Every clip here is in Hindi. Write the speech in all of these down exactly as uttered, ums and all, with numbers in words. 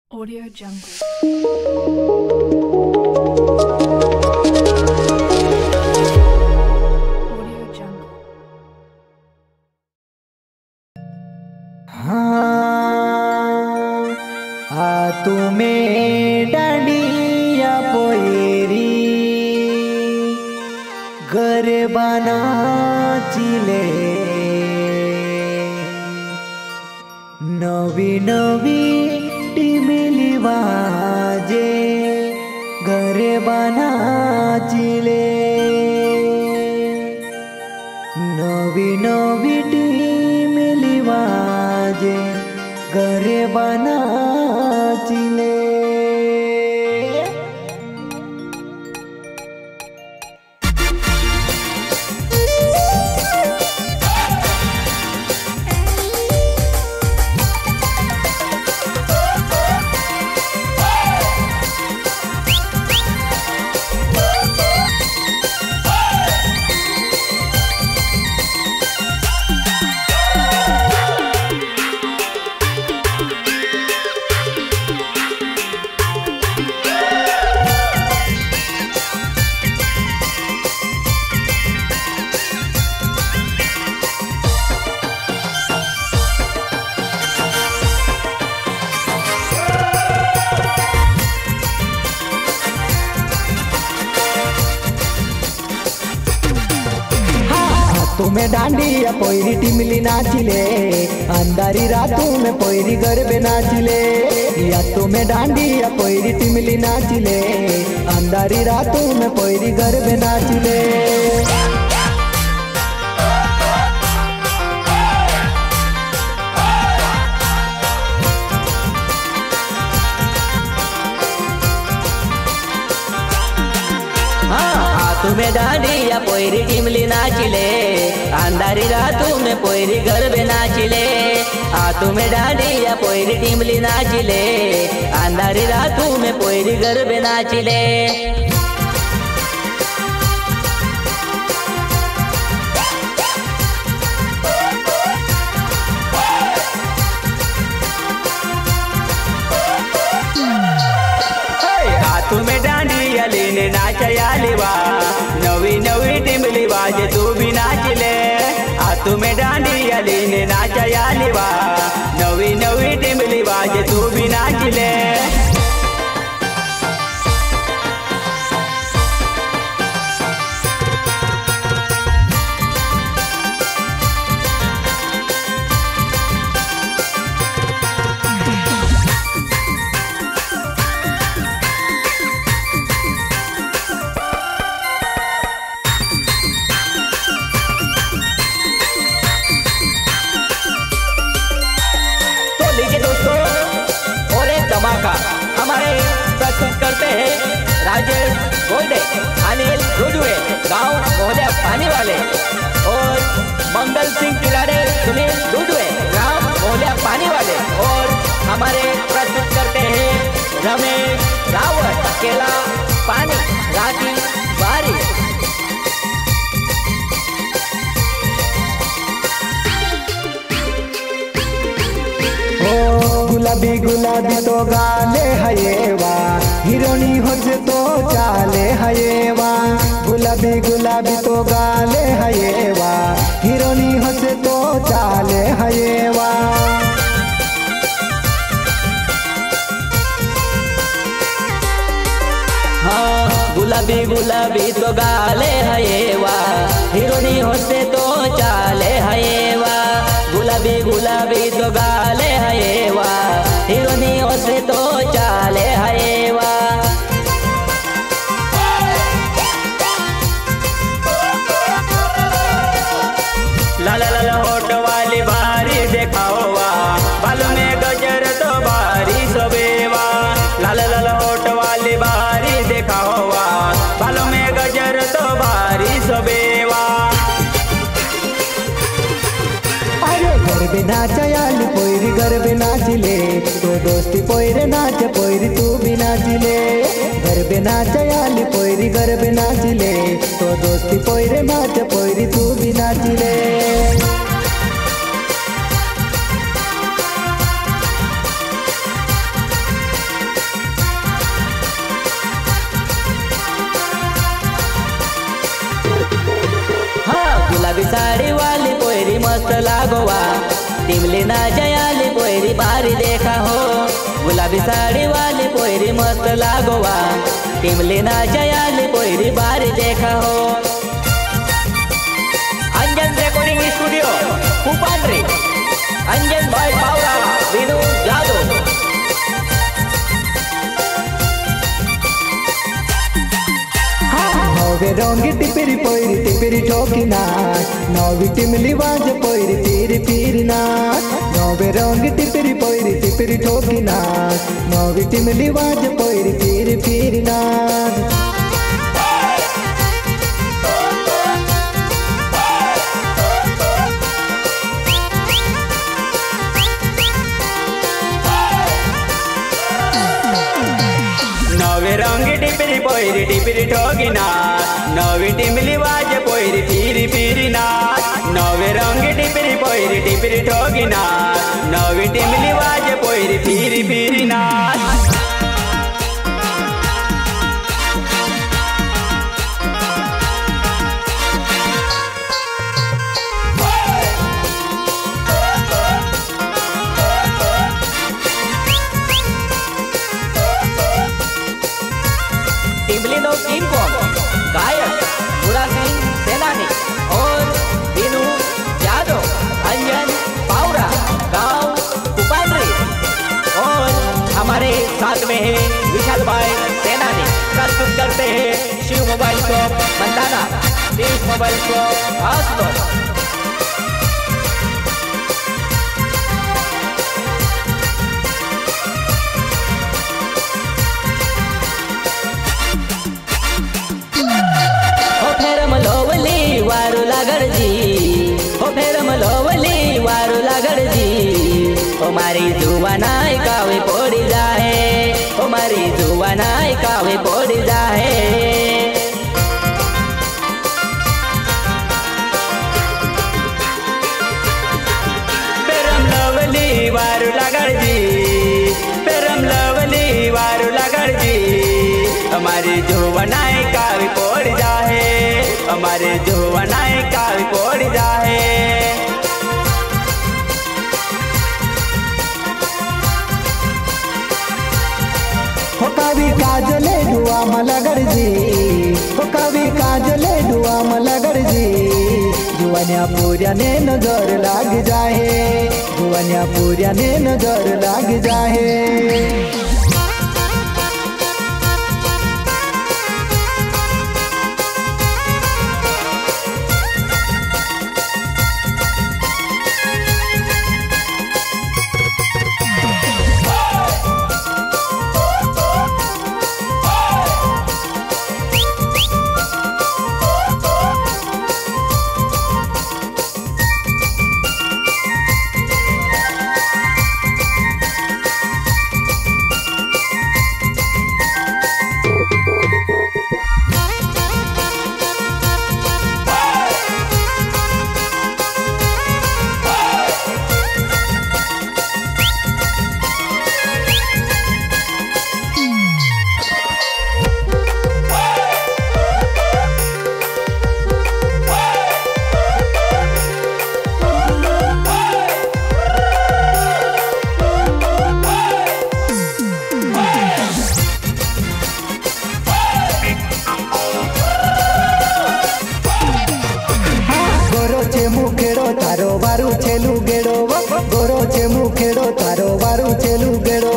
Audio Jungle. Audio Jungle. हाँ आ तुम्हें डांडिया पोएरी घर बना चिले नवी नवी टिमिली बाजे घर बना चिले नवी नवी टिमिली बाजे घर बना चिले। तुम्हें डांडिया पोयरी टिमली नाचिले अंधारी रातों में पोयरी गरबे नाचिले या तुम्हें डांडिया पोयरी टिमली नाचिले अंधारी रातों में पोयरी गरबे नाचिले। तुम्हें डांडिया पोयरी टिमली नाचिले अंधारी रातों में पोयरी गरबे नाचिले आ तुम्हें डांडिया पोयरी टिमली नाचिले अंधारी रातों में पोयरी गरबे नाचिले। तुम्हें डांडिया लेने नाचयाली वा नवी नवी टिमली बाजे तू भी नाचले आ तुम्हें डांडिया लेने नाचयाली वा नवी नवी टिमली बाजे तू भी नाचले। हमारे प्रस्तुत करते हैं राजेश गोल्डे, अनिल रुडवे, गांव मोहलिया पानी वाले और मंगल सिंह किलारे, सुनील रुडवे, गांव मोहलिया पानी वाले और हमारे प्रस्तुत करते हैं रमेश रावत, अकेला पानी राखी बारी। गुलाबी गुलाबी तो गाले हयेवा हिरोनी हो से तो चाले हयेवा गुलाबी गुलाबी तो गाले हयेवा हिरोनी हो से तो चाले हयेवा। हाँ गुलाबी गुलाबी तो गाले हयेवा हिरोनी हो से तो चाले हयेवा गुलाबी गुलाबी तो गाले हयेवा हिरोनी हो से तो चाले हयेवा। लाला लाला होठ वाली बारी देखावा बालों में गजर तो बारी सोबेवा लाला लाला होठ वाली बारी देखावा बालों में गजर तो बारी सोबेवा। गरबे नाचयाली पोयरी गरबे नाचिले तो दोस्ती पोयरे नाच पोयरी तू भी नाचिले गरबे नाचयाली पोयरी गरबे नाचिले तो दोस्ती पोयरे नाच पोयरी तू भी नाचिले। साड़ी वाली पोरी मस्त लागोवा टिमली ना जयाली पोरी बारी देखा हो गुलाबी साड़ी वाली पोरी मस्त लागोवा टिमली ना जयाली पोरी बारी देखा हो अंजन रेकॉर्डिंग स्टूडियो कुपांड्री अंजन भाई पावरा विनू जादव नवे रंगी टिपिरी पोरी टिपिरी ठोकी नाच नवी टिमली बाज पोरी तीरी पीरी नाच नवे रंगी टिपिरी पोरी टिपिरी ठोकी नाच नवी टिमली बाज पोरी तीरी पीरी नाच नवे रंगी टिपिरी पोरी टिपिरी ठोकी नाच नवी टिमली बाज पोरी पीरी पीरी नाच नवे रंगी टिपिरी पोरी टिपिरी ठोकी नाच नवी टिमली बाज पोरी पीरी पीरी नाच टिमली नो किंग कॉन्ग गायक बुरा सिंह सेनानी और विनू यादव अंजन पावरा गांव कुपांड्री और हमारे साथ में है विशाल भाई सेनानी प्रस्तुत करते हैं शिव मोबाइल शॉप मंदाना शिव मोबाइल शॉप हासलो वारू लागड़जी हो फेरम लोवली वारू लागड़जी ओ मारी जुवानाई कावे पोड़ी जाए ओ मारी जुवानाई कावे पोड़ी जाए फेरम लोवली वारू लागड़जी फेरम लोवली वारू लागड़जी हमारी जुवानाई कावे पोड़ी जाए हमारे जुवानाई कावी पोड़ी जाए हो कभी काजले डुआ मलगड़जी हो कभी काजले डुआ मलगड़जी जुवानिया पूरिया ने नजर लाग जाए जुवानिया पूरिया ने नजर लाग जाए तारो बारू छेलू गेड़ो गोरो छे मुखेड़ो तारो बारू छेलू गेड़ो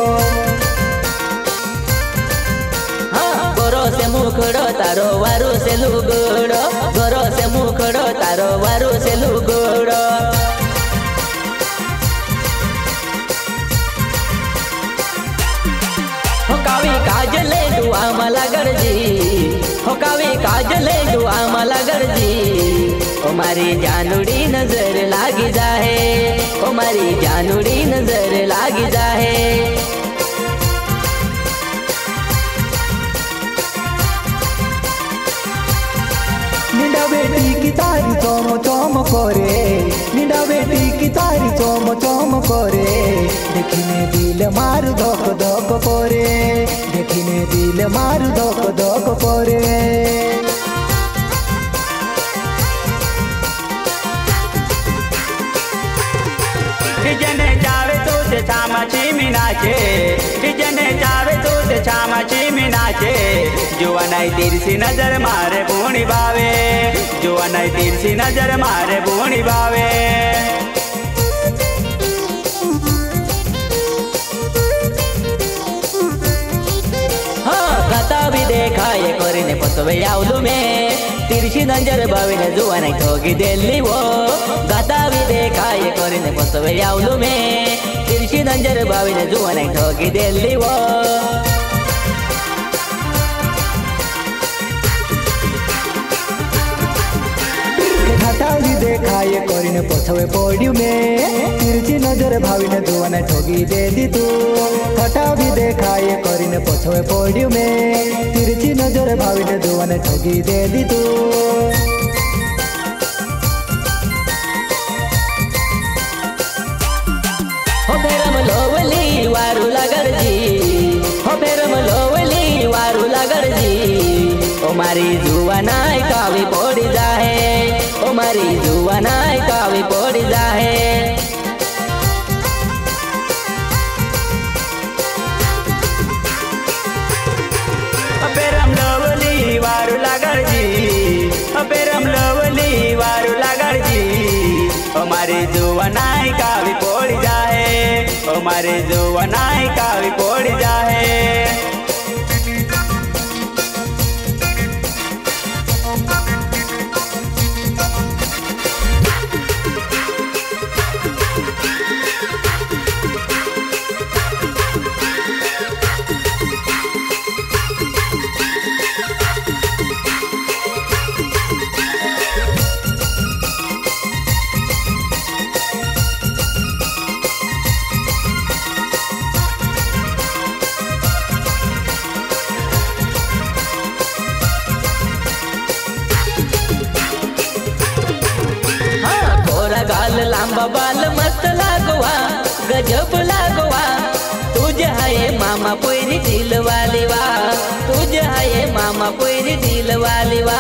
गोरो से मुखड़ो तारो वारू से लुगड़ो गोरो से मुखड़ो तारो वारू से लुगड़ो हो कावी काजले दुआ मला गरजी हो कावी काजले दुआ मला गरजी ओ मारी जानूड़ी नजर लागी जाए ओ मारी जानूड़ी नजर लागी जाए निंदा बेटी की तारी चोम चोम करे निंदा बेटी की तारी चोम चोम करे देखिने दिल मार धोक धोक करे देखिने दिल मार धोक धोक करे जुआनाई तिरछी नजर मारे बूढ़ी बावे, जुआनाई तिरछी नजर मारे बूढ़ी बावे। गता भी देखा ये कोरिने पसवे यावलू में, तिरछी नजर बावीने जुआनाई ठोकी देली वो। गता भी देखा ये कोरिने पसवे यावलू में, तिरछी नजर बावीने जुआनाई ठोकी देली वो। घाटा भी देखा ये कोरिने पछवे पोडियो में, तिरछी नजर भावीने जुआनाई ठोकी दे दी तू। घाटा भी देखा ये कोरिने पछवे पोडियो में, तिरछी नजर भावीने जुआनाई ठोकी दे दी तू। हो फेरम लोवली वारू लागरजी, हो फेरम लोवली वारू लागरजी। ओ मारी जुआनाई कावी पोड़ी जाहे, ओ मारी जुआनाई कावी पोड़ी जाहे। फेरम लोवली वारू लागरजी, फेरम लोवली वारू लागरजी। ओ मारी जुआनाई कावी पोड़ी जाहे, ओ मारी जुआनाई कावी पोड़ी जाहे। गाल लांबा बाल मस्त लागवा, गजब लागवा। तुझे हाये मामा पोयरी दिल वाली वा, तुझे हाये मामा पोयरी दिल वाली वा।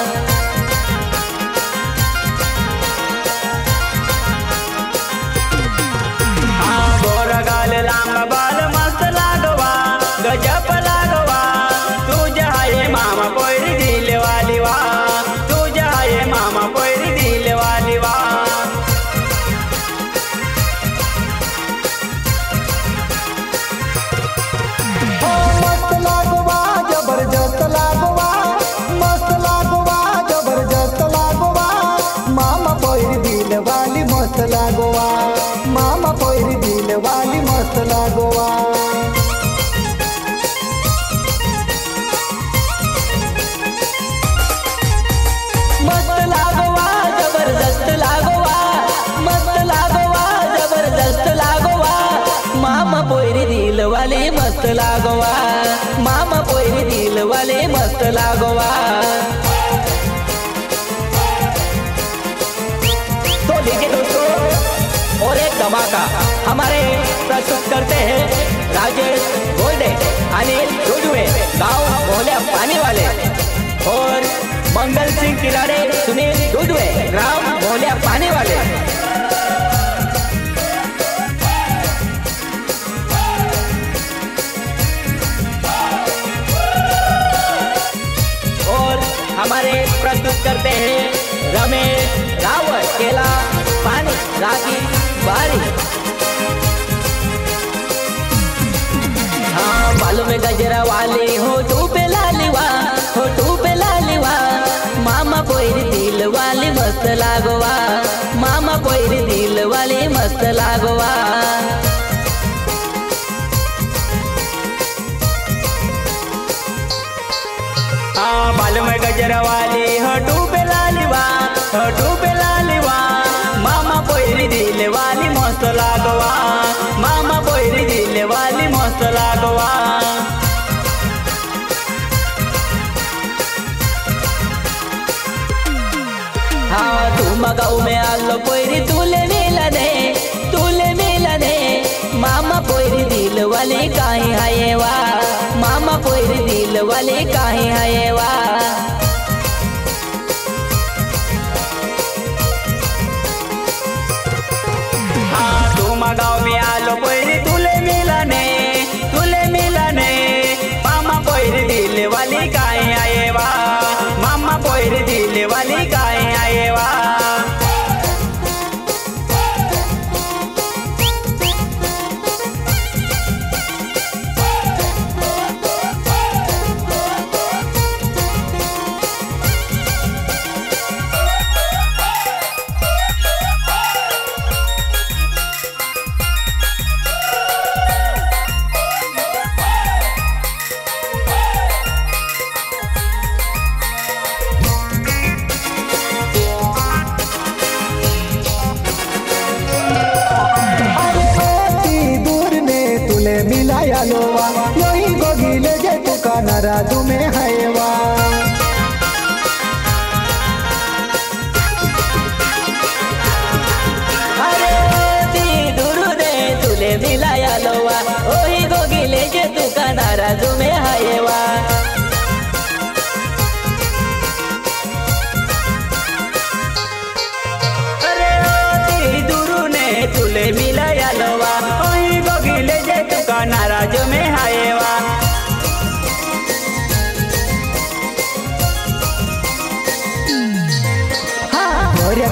हाँ गोरा गाल लांबा बाल मस्त लागवा, गजब लागवा। तुझे हाये मामा पोयरी दिल वाली वा, तुझे हाये मामा पोयरी दिल वाली वा। जबरदस्त लागवा, मस्त लागवा, जबरदस्त लागवा। मामा पोयरी दिल वाली मस्त लागवा, मामा पोयरी दिल वाली मस्त लागवा। मस्त लागवा, जबरदस्त लागवा, मस्त लागवा, जबरदस्त लागवा। मामा पोयरी दिल वाली मस्त लागवा, मामा पोयरी दिल वाले मस्त लागवा। तो देखिए दोस्तों, और एक धमाका हमारे प्रस्तुत करते हैं राजेश गोल्डे, अनिल रुजुए, गांव मोहल्ला पानी वाले, और मंगल सिंह किराड़े, सुनील रुजुए, ग्राम मोहल्ला पानी वाले। हमारे प्रस्तुत करते हैं रमेश रावत, केला पानी राखी बारी। हाँ बालों में गजरा वाले, होठों पे लालिवा, होठों पे लालिवा। मामा पोयरी दिल वाली मस्त लागवा, मामा पोयरी दिल वाली मस्त लागवा। हाँ बालों में गजरा वाली, होठों पे लालिवा, होठों पे लालिवा। मामा पोयरी दिल वाली मस्त लागवा, मामा पोयरी दिल वाली मस्त लागवा। हाँ तुम गाँव में आलो पोयरी तुले मिलने, तुले मिलने। मामा पोयरी दिल वाली काहे हायवा, मामा पोयरी दिल वाली काहे हायवा। हाँ तुम गाँव में आलो पोयरी तुले मिलने, तुले मिलने। मामा पोयरी दिल वाली काहे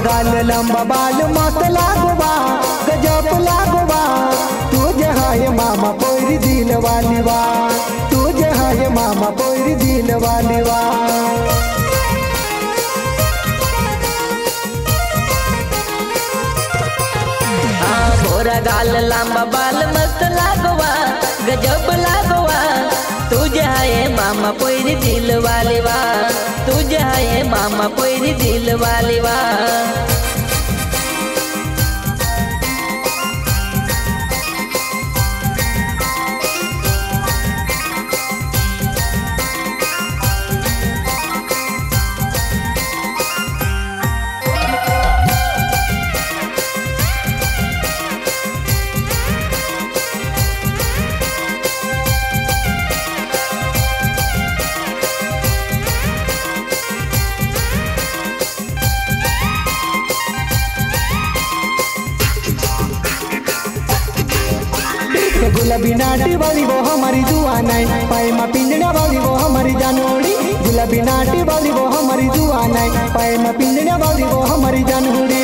गाल लंबा बाल मस्त लागवा गजब लागवा तुझे हाय मामा पोरी दिल वाली वा तुझे हाय मामा पोरी दिल वाली वा गोरा गाल लंबा बाल मस्त लागवा गजब लागवा तुझे है मामा पोरी दिल वाली वा तुझे है मामा पोरी दिल वाली वा गुलाबी नाटी वाली वो हमारी जुआन है पैमा पिंजड़ा वाली वो हमारी जानोड़ी गुलाबी नाटी वाली वो हमारी जुआन है पैमा पिंजड़ा वाली वो हमारी जानोड़ी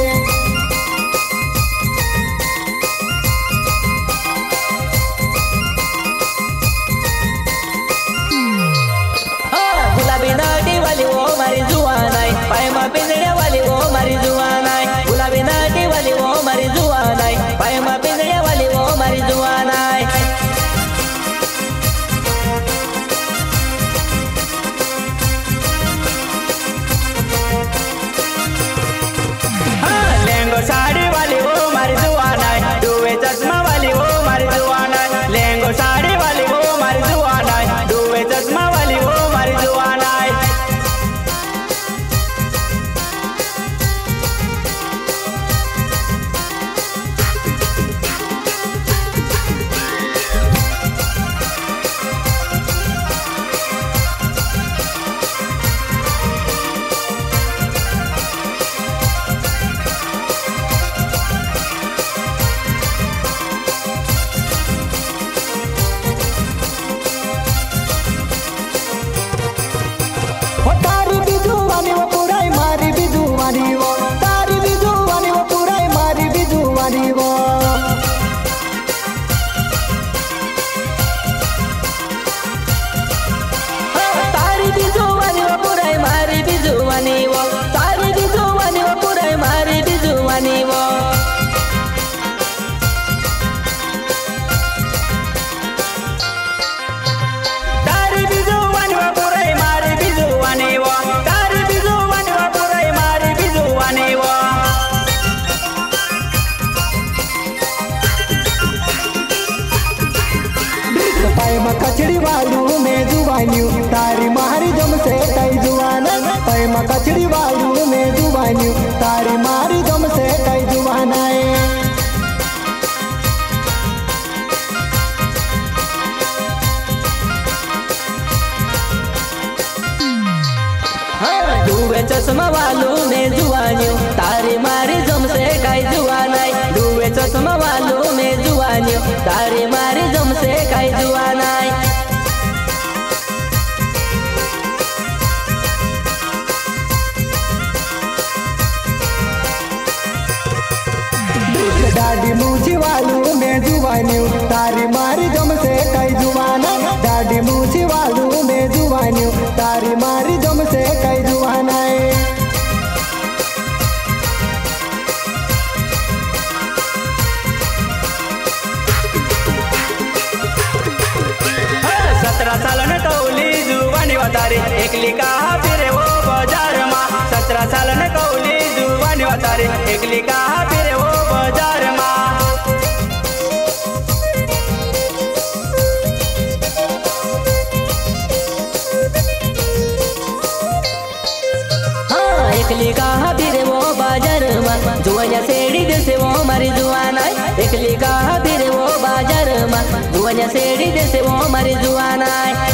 गुलाबी नाटी वाली वो हमारी जुआन है पैमा पिंजड़े वाली वो हमारी जुआन है गुलाबी नाटी वाली वो हमारी जुआन है पैमा पिंजड़े वाली वो हमारी जुआन है लहंगो साड़ी वाली वो हमारी जुआन है डूबे चश्मा वाली वो हमारी जुआन है लहंगो साड़ी वाली वो हमारी जुआन है डूबे चश्मा वाली वो हमारी जुआन है कचड़ी वालू में जुबानियू तारी मारी जम से कई जुबान पैमा कचड़ी वालू में जुबानियू तारी मारी जम से कई जुबान डूबे चश्मा वालू में जुबानियू तारी मारी जम से कई जुबान डूबे चश्मा वालू में जुबानियू तारी मारी जम से कई जुबान दादी मूछी वालू में जुबानियू तारी मारी जम से कई जुबान दादी मूछी वालू में जुबानियू तारी मारी जम से कई जुबान सत्रह साल न कौली जुबानी वतारी एकली कहा फिरे वो बाजार माँ सत्रह साल न कौली जुबानी वतारी एकली कहा फिरे वो बाजार माँ एकली कहा फिरे वो बाजार माँ जुआनिया सेड़ी दे से वो हमारी जुआन है एकली कहा फिरे वो बाजार माँ जुआनिया सेड़ी दे से वो हमारी जुआन है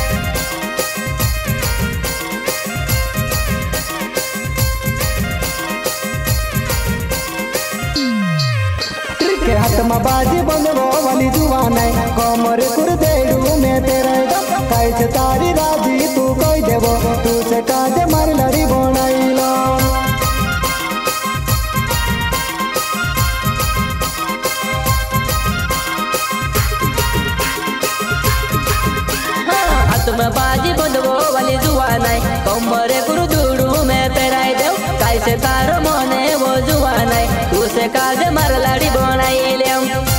हाथ में बाजी बनवो वाली जुआन है कमर कुर देड़ू में तेरे कैसे तारी राजी तू कह देवो तू से काजे मार लड़ी बनाइलो हाथ में बाजी बंधवो वाली जुआ नहीं कमरे गुरु दूरू में पेराई देव कैसे तारो मोने वो जुआ नहीं तू से काज मार लाड़ी बनाई ले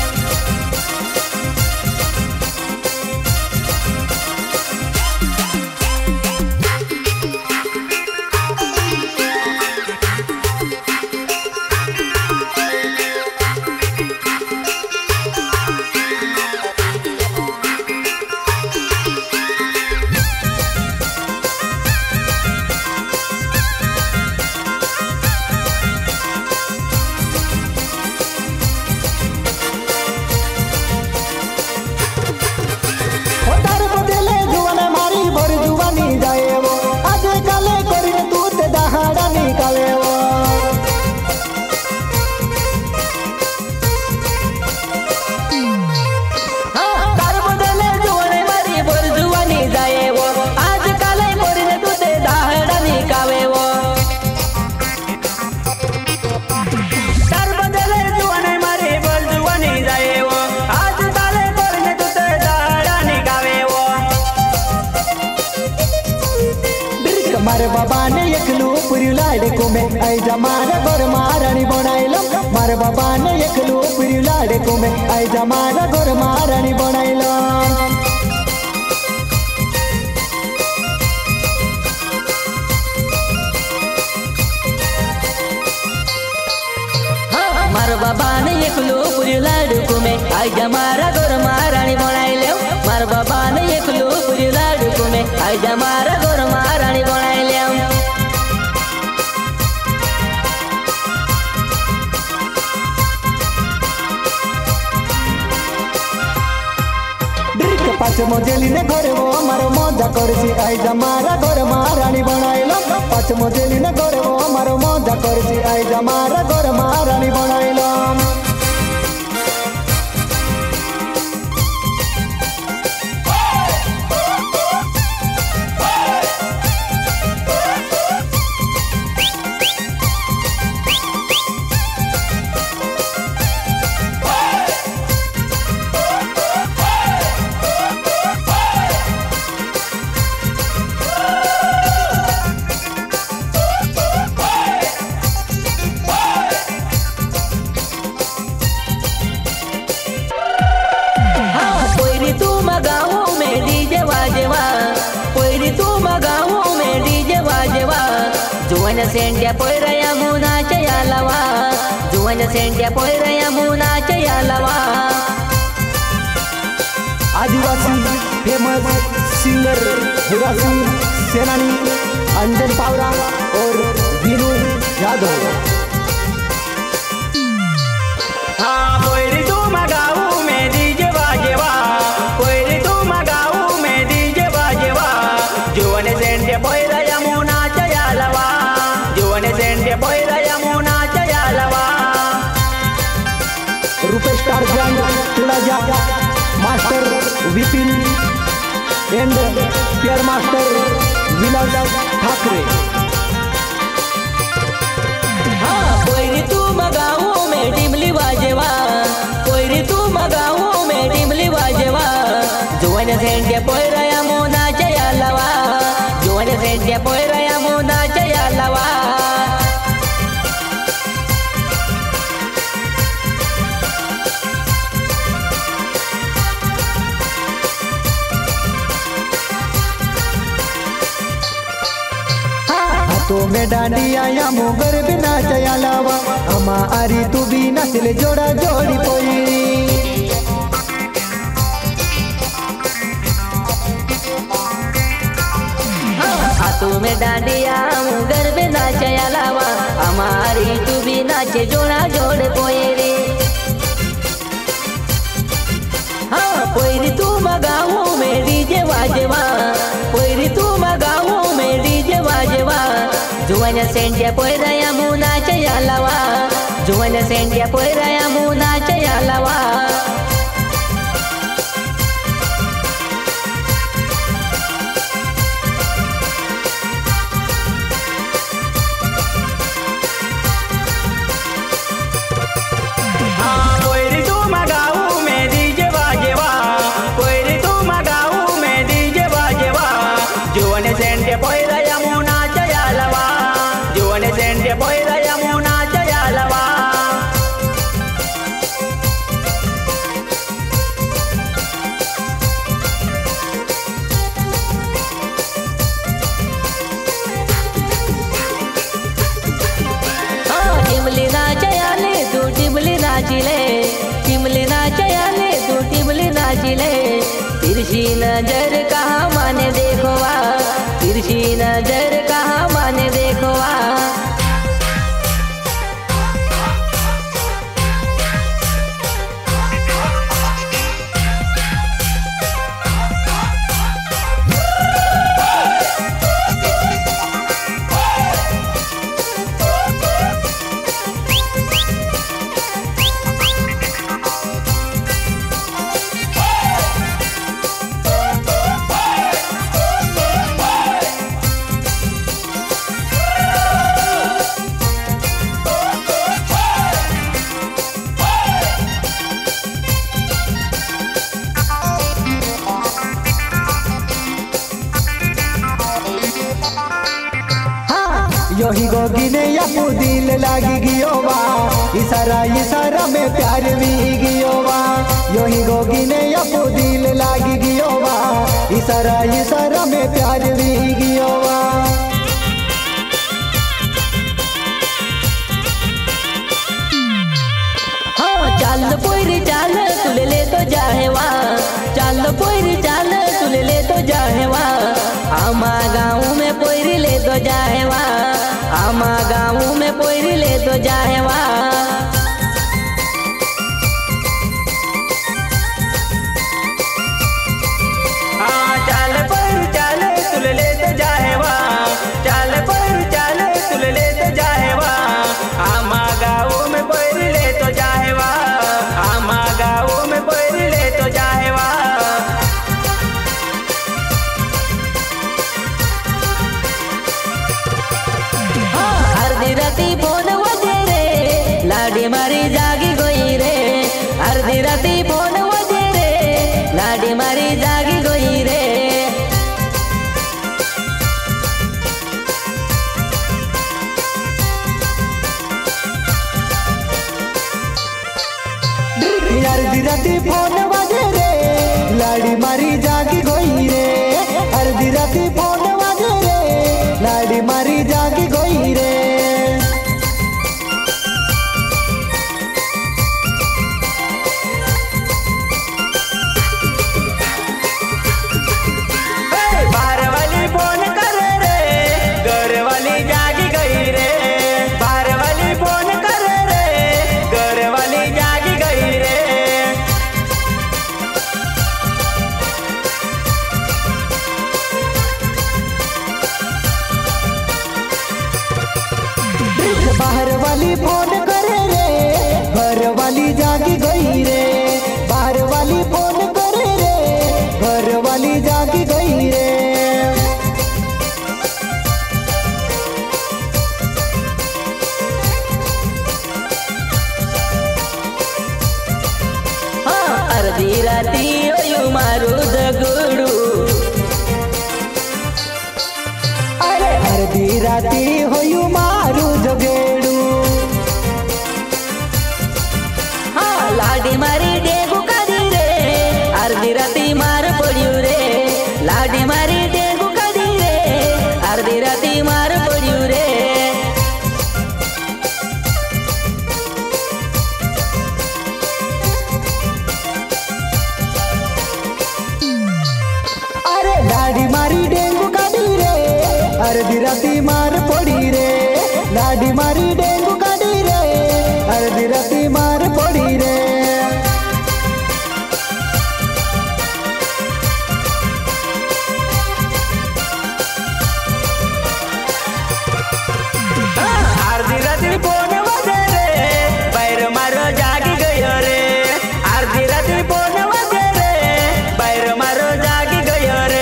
मारे बाबा ने एकलू पुरी लाड़े को में आई जमाना गोर महारानी बनाइलो मारे बाबा ने एकलू पुरी लाड़े को में आई जमाना गोर महारानी बनाइलो मार बाबा ने एकलू पुरी लाड़े को में आई जमाना गोर महारानी बनाइलो मार बाबा ने एकलू पुरी लाड़े को में आई जमाना गोर महारानी बनाइलो पाँच मोजेली ने घरे वो मारो मजा करसी आई जमारा घर महारानी बनाइलो पाँच मोजेली ने घरे वो मारो मजा करसी आई जमारा घर महारानी बनाइलो जुवन सेंट्या पोयरया मुनाच्या यालवा जुवन सेंट्या पोयरया मुनाच्या यालवा आदिवासी फेमस सिंगर आदिवासी सेनानी अंजन पावरा और विनू यादव हाँ पोयरी तू मगाऊ में डीजे बाजेवा पोयरी तू मगाऊ में डीजे बाजेवा जुवन सेंट्या पोयरया मुनाच्या यालवा सेंटे पोयरया मुनाच्या यालवा रुपेश टारजन तुलाजा मास्टर विपिन एंड पियर मास्टर विलास ठाकरे हाँ पोयरी तू मगाऊ में डिमली वाजेवा पोयरी तू मगाऊ में डिमली वाजेवा जुवन सेंटे पोयरया मुनाच्या यालवा जुवन सेंटे पोयरया मुनाच्या यालवा तो में डांडिया या मुगर बिना चयालावा अमा आरी तू भी नचले जोड़ा जोड़ी पोयरी तू में डांडिया मुगर बिना चयालावा हमारी तू भी नाचे जोड़ा जोड़ पोयरी हाँ पोयरी तू मगाऊ में डीजे वाजेवा पोयरी तू मगाऊ में डीजे वाजेवा जुवन सेंट्या पोयरया मुनाच्या यालवा जुवन सेंट्या पोयरया मुनाच्या यालवा पोयरी तू मगाऊ में डीजे बाजेवा नाचिले। तिरछी नजर कहाँ माने देखोवा, तिरछी नजर कहाँ माने देखोवा। योही गोगिने यापू दिल लागी गियोवा, इशारा इशारा में प्यार भी गियोवा। योही गोगिने यापू दिल लागी गियोवा, इशारा इशारा में प्यार भी गियोवा। हाँ चाल पोरी चाल तुले ले तो जाहेवा, चाल पोरी चाल तुले ले तो जाहेवा। आमा गाँव में पोरी ले तो जाहेवा, आमा गाँव में पोरी ले तो जाहेवा। हाँ चाल पर चाल तुले ले तो जाहेवा, चाल पर चाल तुले ले तो जाहेवा। आमा गाँव में पोरी ले तो जाहेवा, आमा गाँव में पोरी ले तो जाहेवा। अर्धी राती फोन वजे रे, लाडी मारी जागी गई रे। अर्धी राती फोन वजे रे, लाडी मारी जागी गई रे। अर्धी राती फोन बाजे रे, लाडी मारी जागी गई रे। अर्धी राती फोन बाजे रे, लाडी मारी जागी गई रे। बाहर वाली फोन करे रे, घर वाली जागी गई रे। बाहर वाली फोन करे रे, घर वाली जागी गई रे। बाहर वाली फोन करे रे, घर वाली जागी गई रे। बाहर वाली फोन करे रे, घर वाली जागी गई रे। हाँ अर्धी राती ओयू मारू दगुडू। अरे अर्धी राती होयू मारू जगेडू। हाँ लाडी मारी डेगू काढी रे, अर्धी राती मार पड्यू रे। लाडी मारी डेगू काढी रे, अर्धी राती मार पड्यू रे। अरे लाडी मारी डेंगू काढी रे, अर्धी राती मार पडी रे। लाडी मारी डेंगू काढी रे, अर्धी राती मार पडी रे। अर्धी रात्री फोन वाजे रे, बाहेर मारो जागी गयो रे। अर्धी रात्री फोन वाजे रे, बाहेर मारो जागी गयो रे।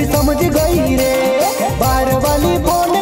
समझ गई रे, बार वाली फोन